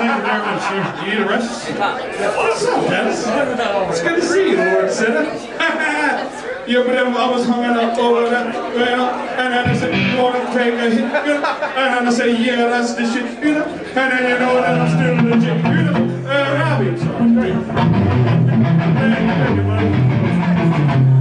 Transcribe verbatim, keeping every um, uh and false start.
Thank you very much, sir. You need a rest? What's up, Dennis? It's good to see you, Lord Sinner. Yeah, but then I was hanging up over there, you know, and then I said, you want to take a hit, you know, and I said, yeah, that's the shit, you know, and then, you know, then I'm still legit, you know, uh, Robbie, so, great. Thank you, buddy.